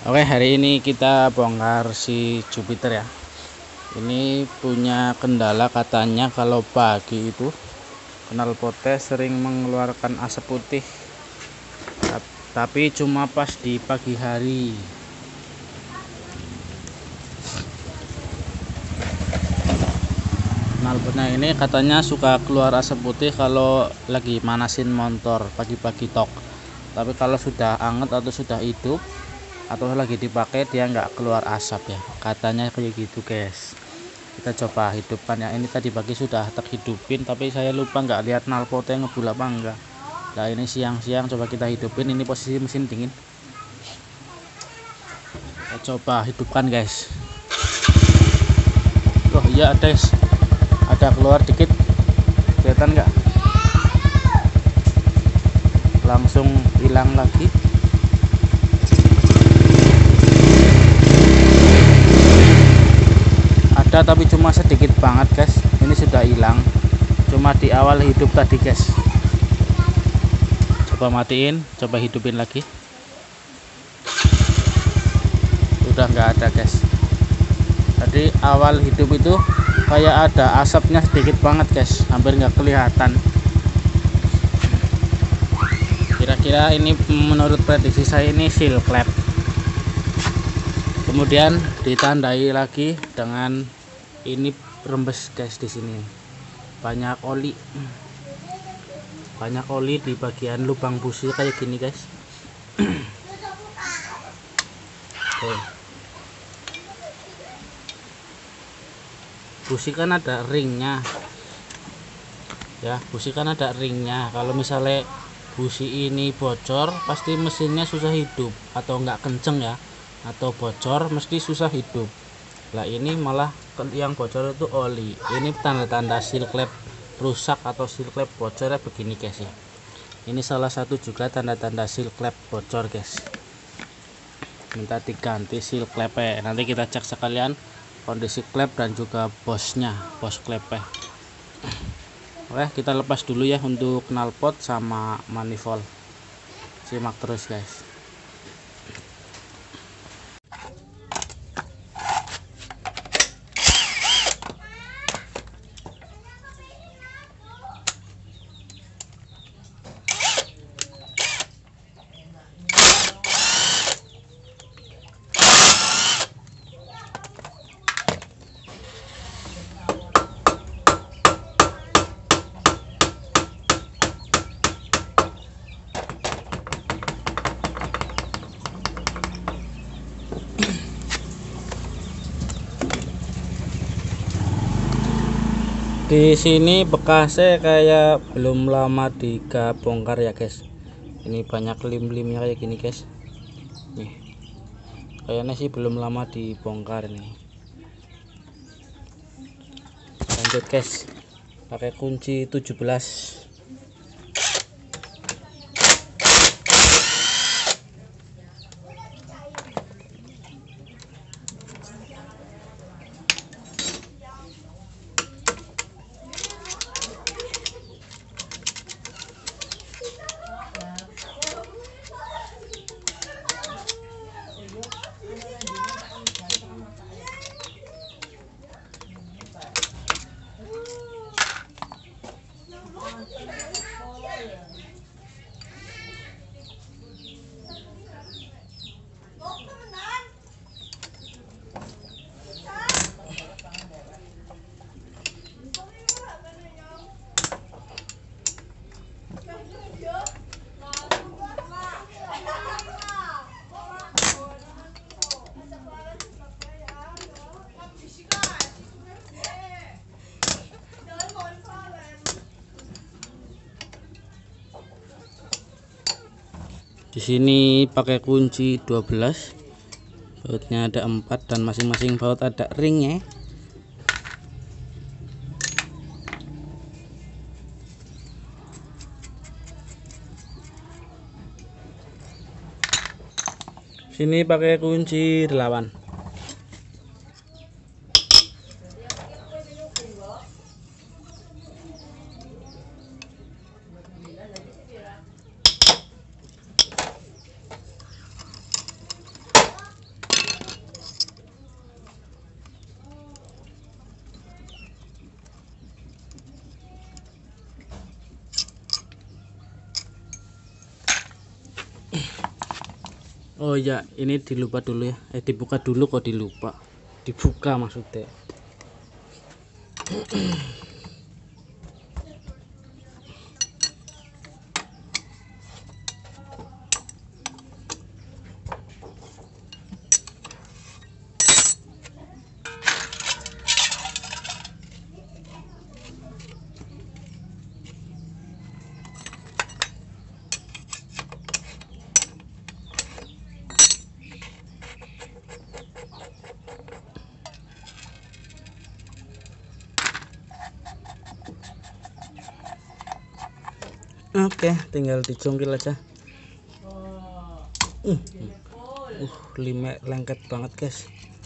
Oke, hari ini kita bongkar si Jupiter ya. Ini punya kendala, katanya kalau pagi itu knalpotnya sering mengeluarkan asap putih, tapi cuma pas di pagi hari. Knalpotnya ini katanya suka keluar asap putih kalau lagi manasin motor pagi-pagi tok, tapi kalau sudah anget atau sudah hidup atau lagi dipakai dia nggak keluar asap ya, katanya kayak gitu guys. Kita coba hidupkan ya. Ini tadi pagi sudah terhidupin, tapi saya lupa nggak lihat knalpotnya ngebul apa enggak. Nah ini siang-siang coba kita hidupin. Ini posisi mesin dingin, kita coba hidupkan guys. Oh iya, ada keluar dikit, kelihatan nggak? Langsung hilang lagi. Ada tapi cuma sedikit banget guys. Ini sudah hilang, cuma di awal hidup tadi guys. Coba matiin, coba hidupin lagi. Udah nggak ada guys. Tadi awal hidup itu kayak ada asapnya sedikit banget guys, hampir nggak kelihatan. Kira-kira ini menurut prediksi saya ini seal clap. Kemudian ditandai lagi dengan ini rembes guys. Di sini banyak oli di bagian lubang busi kayak gini guys. Oke. Busi kan ada ringnya ya, kalau misalnya busi ini bocor pasti mesinnya susah hidup, atau nggak kenceng ya, atau bocor mesti susah hidup. Lah ini malah yang bocor itu oli. Ini tanda-tanda seal clap rusak atau seal clap bocor ya, begini guys ya. Ini salah satu juga tanda-tanda seal clap bocor guys. Minta diganti seal clapnya. Nanti kita cek sekalian kondisi clap dan juga bos clapnya. Oke, kita lepas dulu ya untuk knalpot sama manifold. Simak terus guys. Di sini bekasnya kayak belum lama dibongkar ya guys. Ini banyak lem-lemnya kayak gini guys. Nih, kayaknya sih belum lama dibongkar nih. Lanjut guys, pakai kunci 17. Di sini pakai kunci 12. Bautnya ada 4 dan masing-masing baut ada ringnya. Sini pakai kunci 8. Oh ya, ini dilupa dulu ya. Dibuka dulu kok dilupa. Dibuka maksudnya. Oke, tinggal dicongkil aja. Lime lengket banget guys.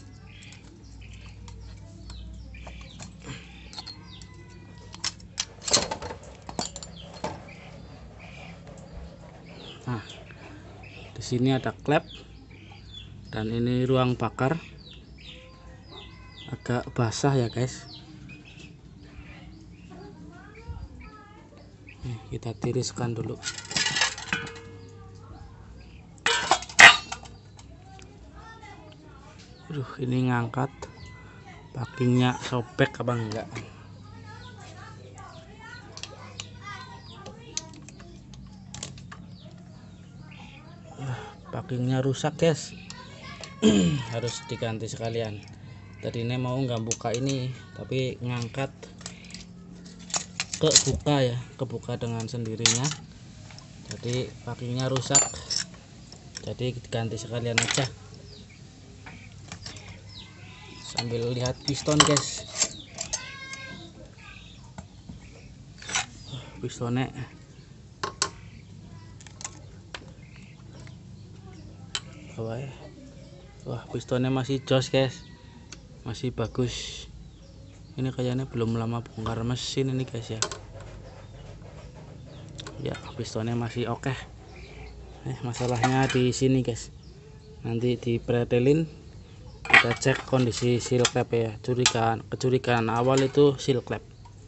Nah, di sini ada klep dan ini ruang bakar. Agak basah ya guys. Kita tiriskan dulu. Ini ngangkat packingnya sobek apa enggak? Packingnya rusak guys. Harus diganti sekalian. Tadi ini mau nggak buka ini, tapi ngangkat kebuka ya, kebuka dengan sendirinya. Jadi packingnya rusak, jadi diganti sekalian aja. Sambil lihat piston guys. Pistonnya wah, pistonnya masih jos guys, masih bagus. Ini kayaknya belum lama bongkar mesin ini guys ya. Ya, pistonnya masih oke. Masalahnya di sini guys. Nanti dipretelin, kita cek kondisi seal klep ya. Kecurigaan awal itu seal klep.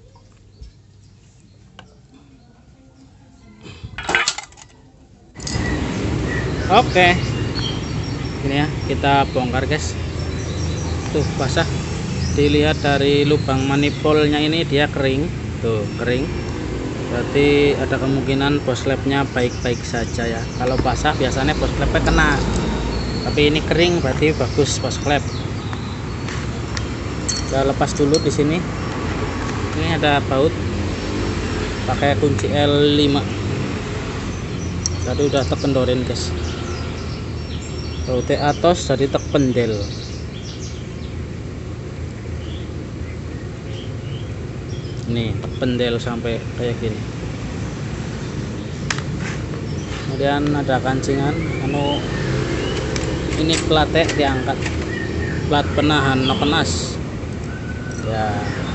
Oke. Ini ya, kita bongkar guys. Tuh basah. Dilihat dari lubang manifoldnya ini dia kering. Tuh kering, berarti ada kemungkinan bos klepnya baik-baik saja ya. Kalau basah biasanya bos klepnya kena, tapi ini kering berarti bagus bos klep. Kita lepas dulu di sini. Ini ada baut pakai kunci L5. Tadi udah terkendorin guys, bautnya atos jadi terpendel. Nih terpendel sampai kayak gini. Kemudian ada kancingan, ini platnya diangkat, plat penahan nokenas ya.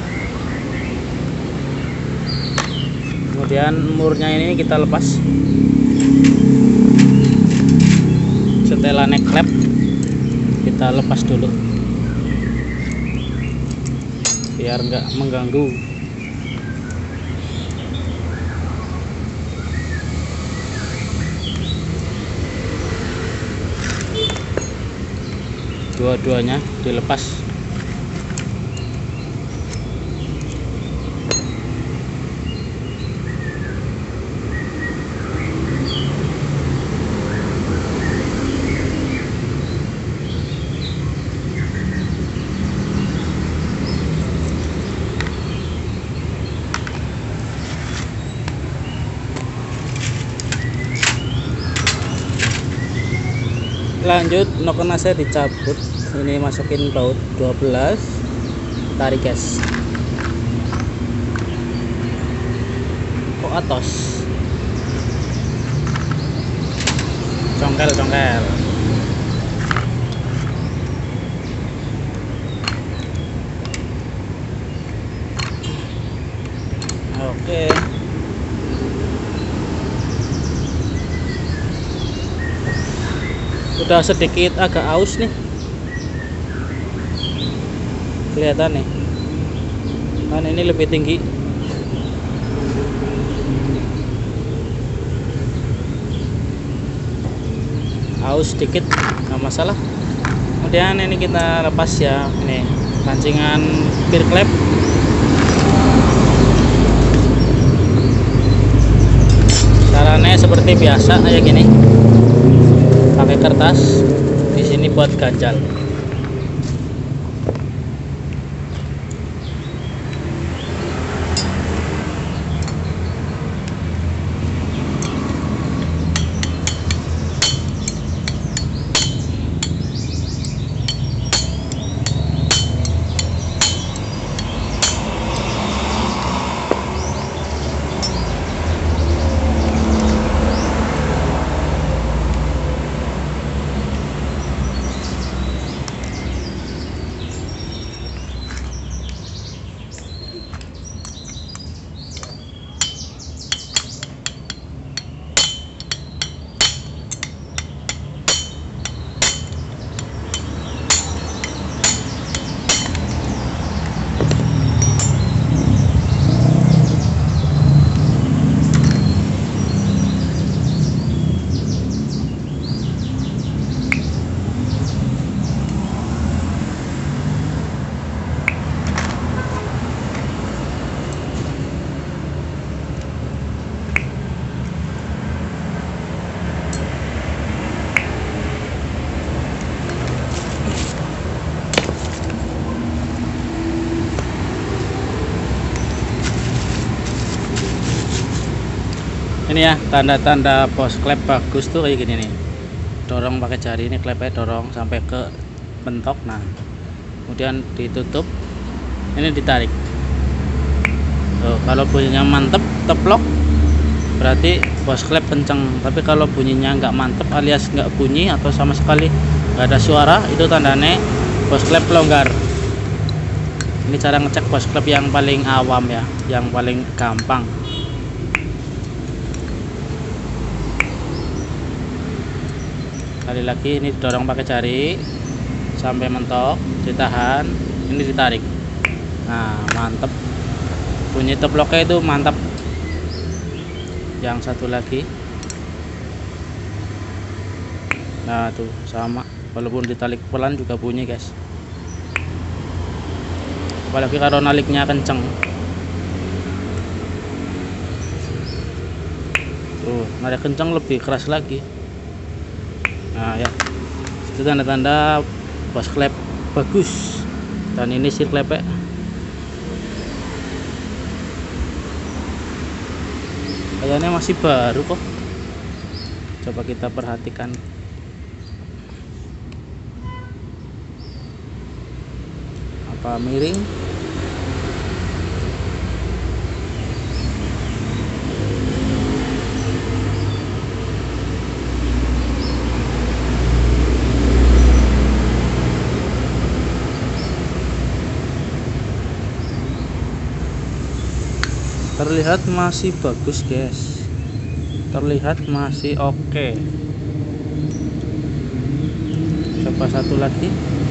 Kemudian murnya ini kita lepas, setelannya klep kita lepas dulu biar nggak mengganggu. Dua-duanya dilepas. Lanjut, nokenasnya dicabut. Ini masukin baut 12, tarik gas. Kok atos? Congkel. Oke. Udah sedikit agak aus nih, kelihatan nih kan ini lebih tinggi. aus sedikit nggak masalah. Kemudian ini kita lepas ya, ini pancingan peer klep. Caranya seperti biasa kayak gini, pakai kertas, di sini buat ganjal. Ini ya tanda-tanda bos klep bagus tuh kayak gini nih, dorong pakai jari, ini klepnya dorong sampai ke mentok. Nah kemudian ditutup, ini ditarik tuh. Kalau bunyinya mantep teplok berarti bos klep kenceng, tapi kalau bunyinya nggak mantep alias nggak bunyi atau sama sekali nggak ada suara, itu tandanya bos klep longgar. Ini cara ngecek bos klep yang paling awam ya, yang paling gampang. Sekali lagi, ini dorong pakai jari sampai mentok, ditahan, ini ditarik. Nah mantep, bunyi teploknya itu mantap. Yang satu lagi, nah tuh sama, walaupun ditarik pelan juga bunyi guys, apalagi kalau naliknya kenceng. Tuh narik kenceng lebih keras lagi. Nah ya, itu tanda-tanda bos klep bagus. Dan ini sir klepnya kayaknya masih baru kok. Coba kita perhatikan. Apa miring? Terlihat masih bagus guys, terlihat masih oke. Coba satu lagi.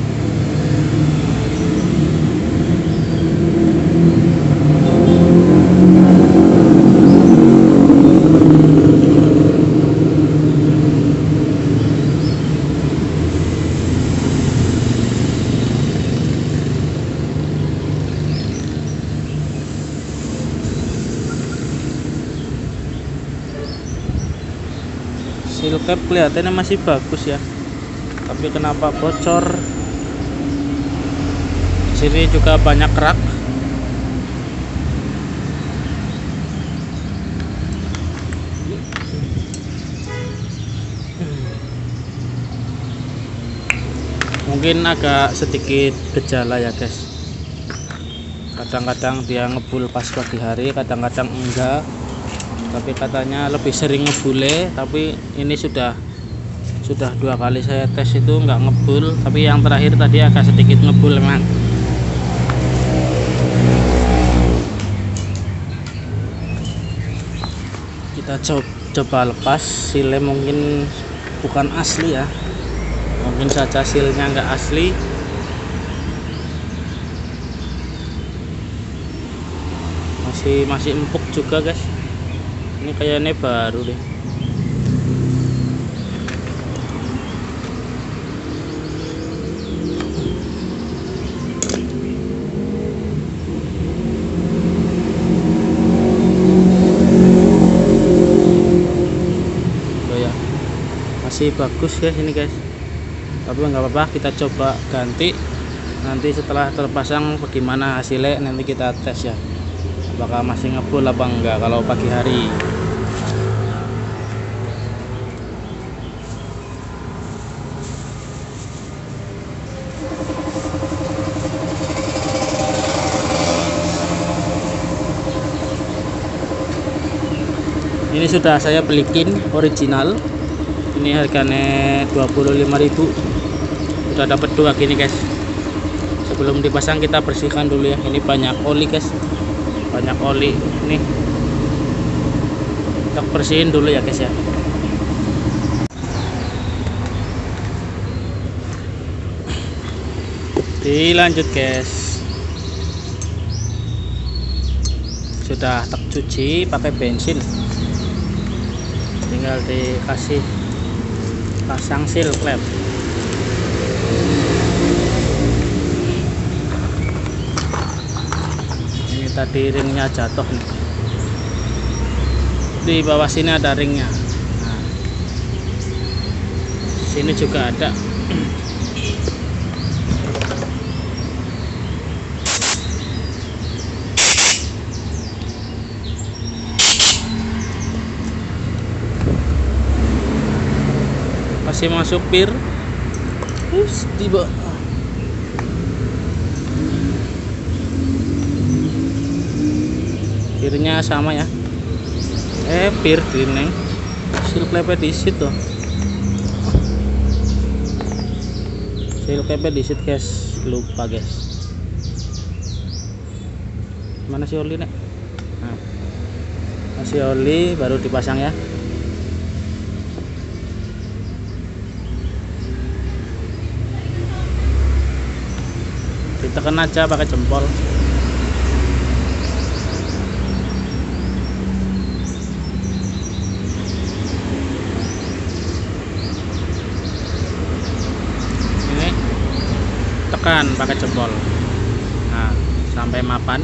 Seal cap kelihatannya masih bagus ya, tapi kenapa bocor? Sini juga banyak kerak. Mungkin agak sedikit gejala ya guys, kadang-kadang dia ngebul pas pagi hari, kadang-kadang enggak. Tapi katanya lebih sering ngebule, tapi ini sudah 2 kali saya tes itu nggak ngebul, tapi yang terakhir tadi agak sedikit ngebul memang. Kita coba lepas silnya, mungkin bukan asli ya, mungkin saja silnya nggak asli. Masih empuk juga guys. Ini kayaknya baru deh. masih bagus ya ini guys, tapi nggak apa-apa, kita coba ganti. Nanti setelah terpasang bagaimana hasilnya, nanti kita tes ya, apakah masih ngebul apa enggak kalau pagi hari. Ini sudah saya belikin original, ini harganya 25.000. Udah dapat dua gini guys. Sebelum dipasang kita bersihkan dulu ya, ini banyak oli guys, banyak oli. Ini kita bersihin dulu ya guys ya. Dilanjut guys, sudah tak cuci pakai bensin, tinggal dikasih pasang seal klep. Ini tadi ringnya jatuh nih, di bawah sini ada ringnya. Nah, sini juga ada. Masih masuk pir, tiba pirnya sama ya. Pir gini sil klepe disit tuh, sil klepe disit guys, lupa guys. Mana si oli nek? Nah, masih oli baru dipasang ya. Ditekan aja pakai jempol. Ini tekan pakai jempol. Nah, sampai mapan.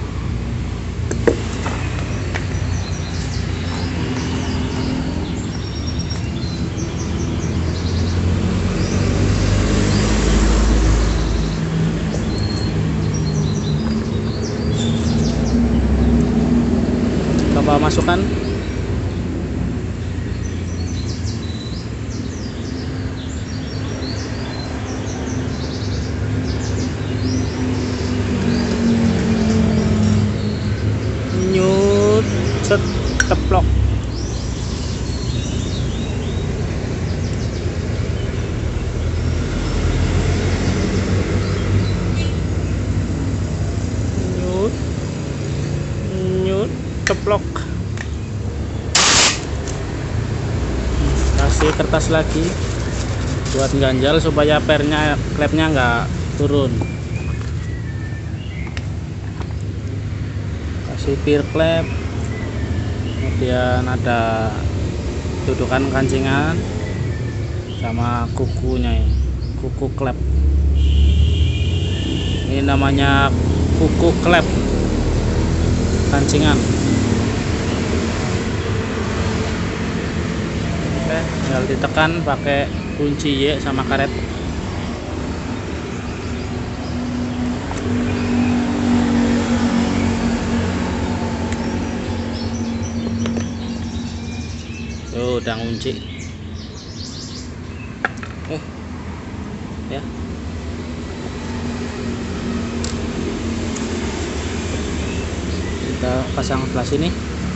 Coba masukkan. Nyut cet teplok. Nyut nyut ceplok. Kasih kertas lagi buat ganjal supaya pernya klepnya nggak turun. Kasih pir klep, kemudian ada dudukan kancingan sama kukunya ini, kuku klep. Ini namanya kuku klep kancingan. Oke, tinggal ditekan pakai kunci Y sama karet. Tuh, udah ngunci. Ya. Kita pasang sebelah sini.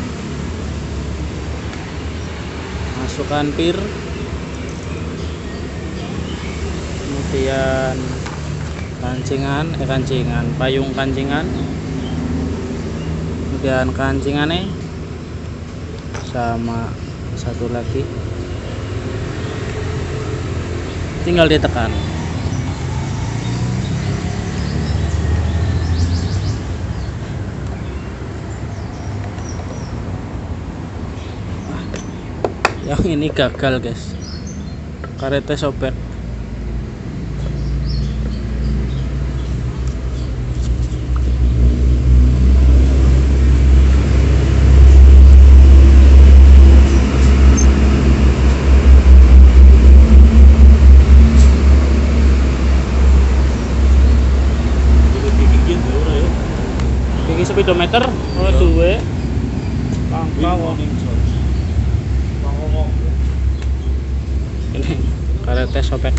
Masukkan pir, kemudian kancingan, payung kancingan, kemudian kancingannya sama satu lagi, tinggal ditekan. Yang ini gagal guys, karetnya sobek. speedometer duwe pangkal ini karetnya sobek.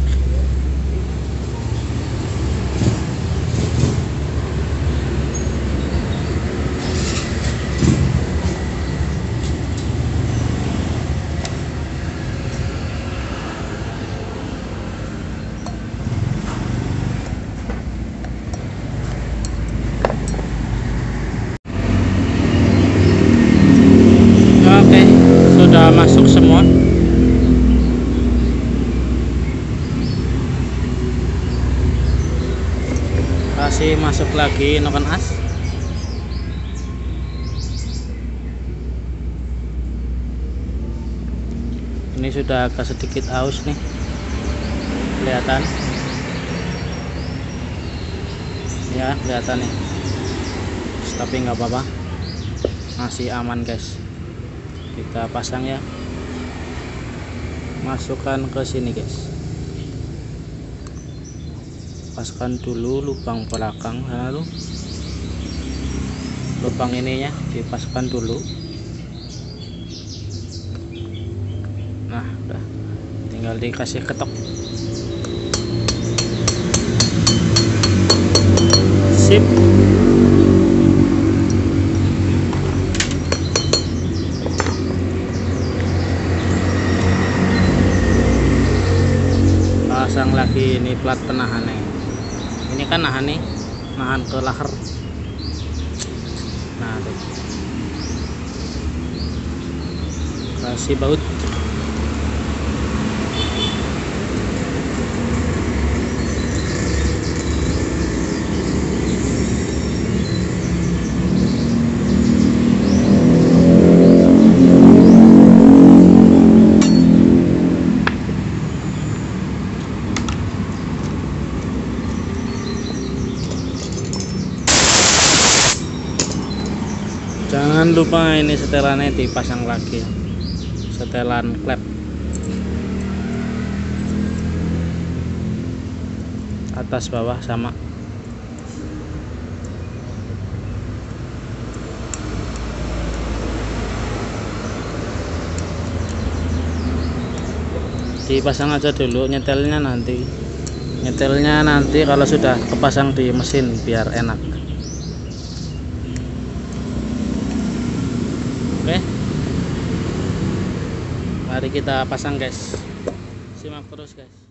Oke, sudah masuk semua. Kasih masuk lagi noken as. Ini sudah agak sedikit aus nih, kelihatan ya, kelihatan nih, tapi nggak apa-apa, masih aman guys. Kita pasang ya, masukkan ke sini guys, paskan dulu lubang belakang, lalu lubang ininya dipaskan dulu. Nah udah, tinggal dikasih ketok. Sip. Pasang lagi ini plat penahannya. Ini kan nahan nih, nahan ke lahar. Nah tuh, kasih baut. Jangan lupa ini setelannya dipasang lagi, setelan klep atas bawah sama. Dipasang aja dulu, nyetelnya nanti kalau sudah kepasang di mesin biar enak. Oke, mari kita pasang guys, simak terus guys.